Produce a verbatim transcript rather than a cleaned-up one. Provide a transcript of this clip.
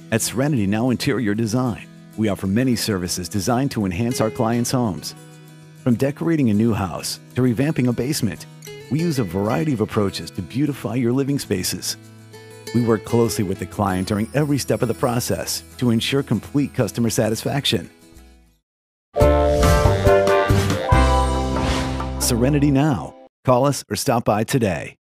At Serenity Now Interior Design, we offer many services designed to enhance our clients' homes. From decorating a new house to revamping a basement, we use a variety of approaches to beautify your living spaces. We work closely with the client during every step of the process to ensure complete customer satisfaction. Serenity Now. Call us or stop by today.